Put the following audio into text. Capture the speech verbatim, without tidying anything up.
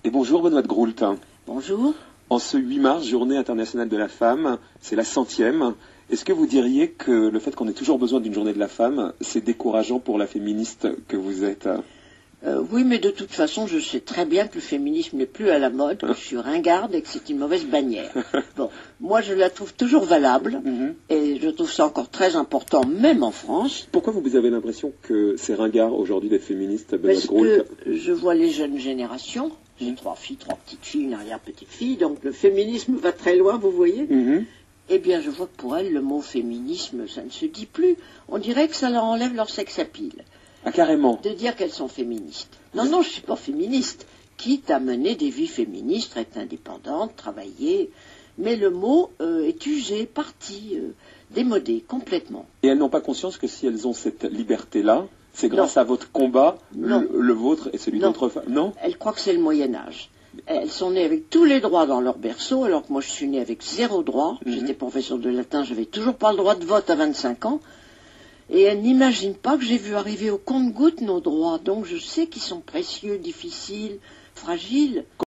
Et bonjour Benoît de Groult. Bonjour. En ce huit mars, journée internationale de la femme, c'est la centième. Est-ce que vous diriez que le fait qu'on ait toujours besoin d'une journée de la femme, c'est décourageant pour la féministe que vous êtes? euh, Oui, mais de toute façon, je sais très bien que le féminisme n'est plus à la mode, que je suis ringarde et que c'est une mauvaise bannière. Bon, moi je la trouve toujours valable, mm-hmm. et je trouve ça encore très important, même en France. Pourquoi vous avez l'impression que c'est ringard aujourd'hui d'être féministe, Benoît de Groult? Parce que je vois les jeunes générations. J'ai trois filles, trois petites filles, une arrière-petite-fille, donc le féminisme va très loin, vous voyez. Mm-hmm. Eh bien, je vois que pour elles, le mot féminisme, ça ne se dit plus. On dirait que ça leur enlève leur sex appeal. Ah, carrément. De dire qu'elles sont féministes. Non, non, je ne suis pas féministe. Quitte à mener des vies féministes, être indépendante, travailler. Mais le mot euh, est usé, parti, euh, démodé, complètement. Et elles n'ont pas conscience que si elles ont cette liberté-là, c'est grâce non. à votre combat, le, le vôtre et celui d'autres femmes. Non. Elles croient que c'est le Moyen-Âge. Elles sont nées avec tous les droits dans leur berceau, alors que moi je suis née avec zéro droit. Mm-hmm. J'étais professeur de latin, j'avais toujours pas le droit de vote à vingt-cinq ans. Et elles n'imaginent pas que j'ai vu arriver au compte-gouttes nos droits. Donc je sais qu'ils sont précieux, difficiles, fragiles.